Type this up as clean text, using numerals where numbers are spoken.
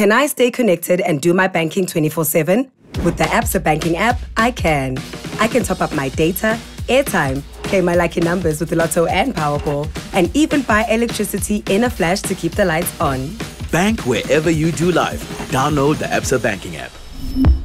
Can I stay connected and do my banking 24/7? With the Absa Banking App, I can. I can top up my data, airtime, play my lucky numbers with the Lotto and Powerball, and even buy electricity in a flash to keep the lights on. Bank wherever you do life. Download the Absa Banking App.